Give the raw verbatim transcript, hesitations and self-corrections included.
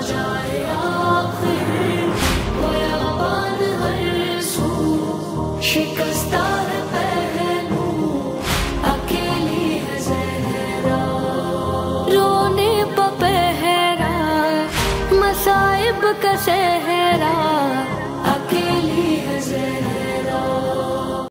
जाए आखिर बयाबान हर सू, शिकस्ता है पहलू, अकेली है ज़हरा। रोने प पहरा, मसाइब का सहरा,